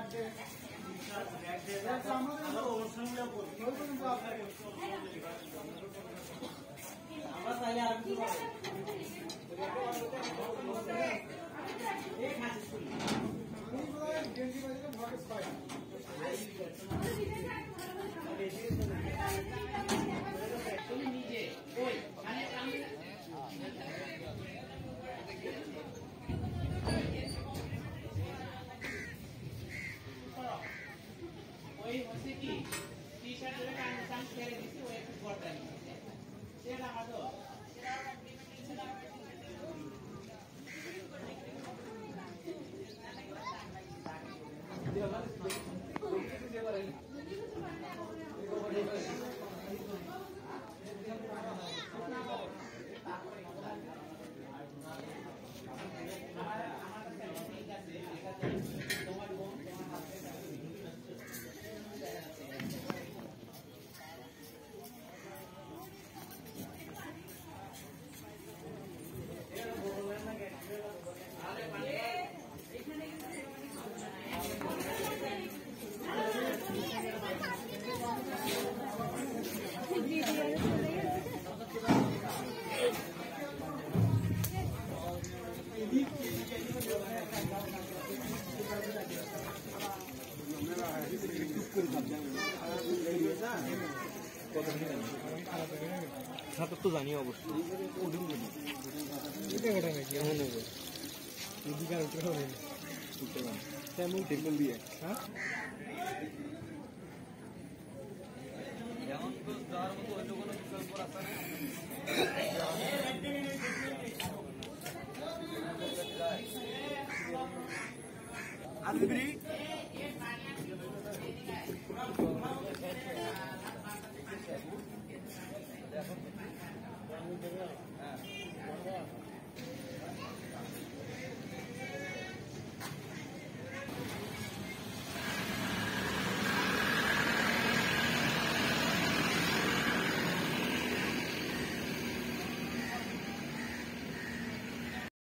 ওই হচ্ছে কি টি শার্ট ধরে কান ছেড়ে দিছি ওই একটু গড়টা নিচ্ছে সেটা আমার তো সাঁতার তো জানি অবশ্যই তেমন টেম্পল দিয়ে হ্যাঁ যেমন যাওয়ার মতো অন্য কোনো বিকল্প রাস্তা নেই।